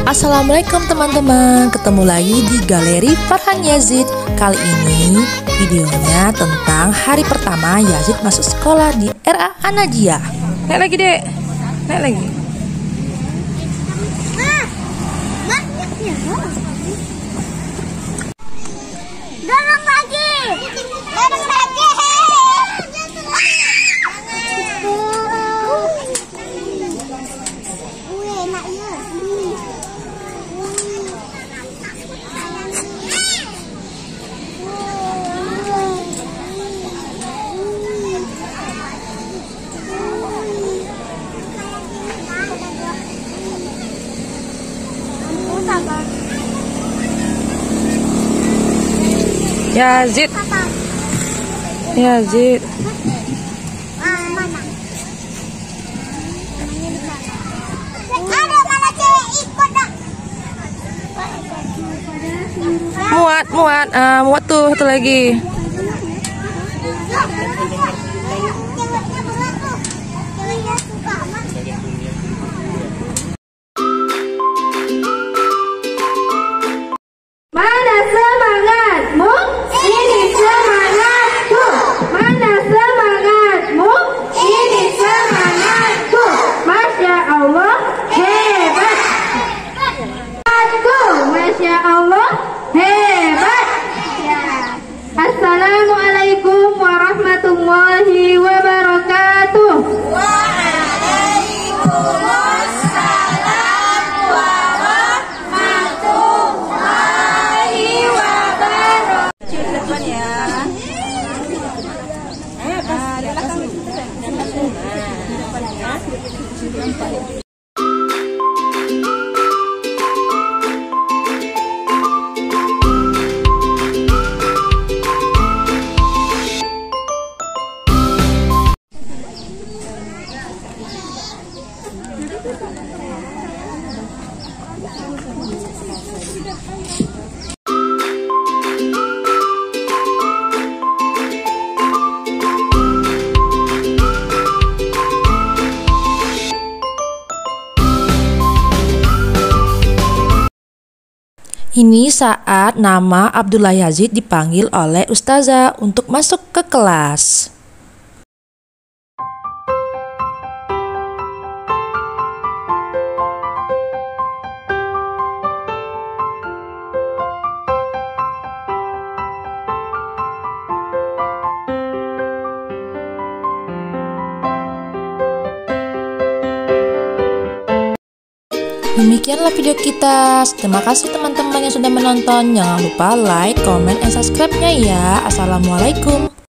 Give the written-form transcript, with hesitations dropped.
Assalamualaikum teman-teman, ketemu lagi di Galeri Farhan Yazid. Kali ini videonya tentang hari pertama Yazid masuk sekolah di RA An-Najiyah. Naik lagi dek, naik lagi. Dorong lagi, dorong lagi. Enak ya. Yazid, Yazid. Muat tuh satu lagi. Mana semangatmu? Ini semangatku. Mana semangatmu? Ini semangatku. Masya Allah, hebat. Masya Allah, hebat. Assalamualaikum warahmatullahi wabarakatuh. Waalaikumsalam warahmatullahi wabarakatuh. Depan ya. Ini saat nama Abdullah Yazid dipanggil oleh Ustazah untuk masuk ke kelas. Demikianlah video kita. Terima kasih teman-teman yang sudah menonton. Jangan lupa like, comment, dan subscribe-nya ya. Assalamualaikum.